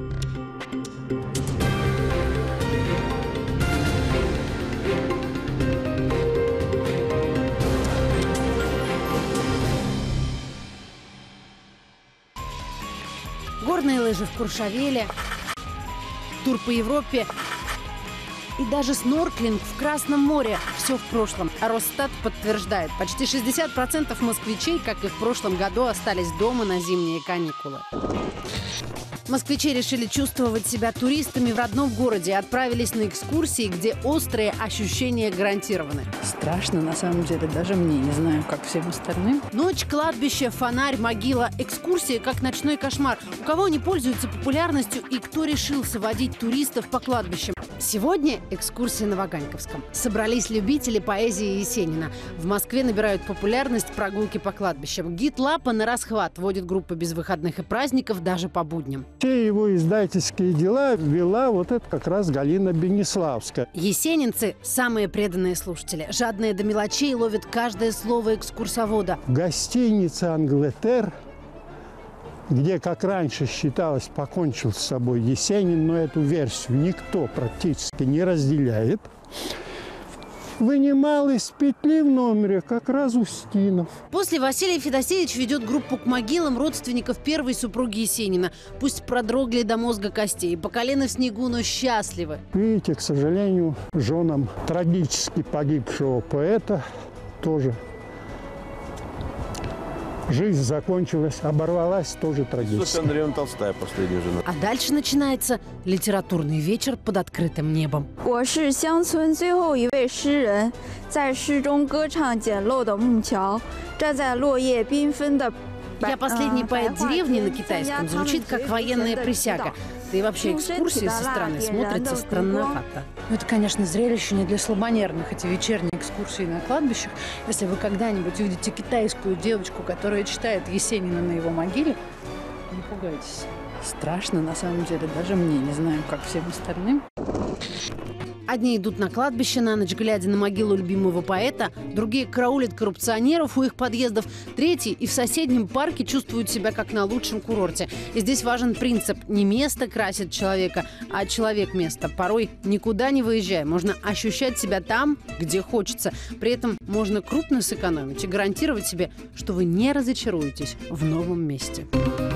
Горные лыжи в Куршавеле, тур по Европе и даже снорклинг в Красном море. Все в прошлом. А Росстат подтверждает, почти 60% москвичей, как и в прошлом году, остались дома на зимние каникулы. Москвичи решили чувствовать себя туристами в родном городе и отправились на экскурсии, где острые ощущения гарантированы. Страшно, на самом деле, даже мне, не знаю, как всем остальным. Ночь, кладбище, фонарь, могила. Экскурсии как ночной кошмар. У кого они пользуются популярностью и кто решился водить туристов по кладбищам? Сегодня экскурсия на Ваганьковском. Собрались любители поэзии Есенина. В Москве набирают популярность прогулки по кладбищам. Гид Лапа на расхват водит группы без выходных и праздников даже по будням. Все его издательские дела вела вот это как раз Галина Бенеславская. Есенинцы – самые преданные слушатели. Жадные до мелочей ловят каждое слово экскурсовода. Гостиница «Англетер», где, как раньше считалось, покончил с собой Есенин, но эту версию никто практически не разделяет, вынимал из петли в номере как раз Устинов. После Василий Федосеевич ведет группу к могилам родственников первой супруги Есенина. Пусть продрогли до мозга костей, по колено в снегу, но счастливы. Видите, к сожалению, женам трагически погибшего поэта тоже жизнь закончилась, оборвалась тоже трагически. Софья Андреевна Толстая, последняя жена. А дальше начинается литературный вечер под открытым небом. Я乡村最后一位诗人，在诗中歌唱简陋的木桥，站在落叶缤纷的。 Я последний поэт деревни на китайском звучит как военная присяга. Да и вообще экскурсии со стороны смотрятся странновато. Ну, это, конечно, зрелище не для слабонервных, эти вечерние экскурсии на кладбищах. Если вы когда-нибудь увидите китайскую девочку, которая читает Есенина на его могиле, не пугайтесь. Страшно, на самом деле, даже мне, не знаю, как всем остальным. Одни идут на кладбище на ночь, глядя на могилу любимого поэта, другие караулят коррупционеров у их подъездов, третьи и в соседнем парке чувствуют себя как на лучшем курорте. И здесь важен принцип – не место красит человека, а человек место. Порой никуда не выезжая, можно ощущать себя там, где хочется. При этом можно крупно сэкономить и гарантировать себе, что вы не разочаруетесь в новом месте.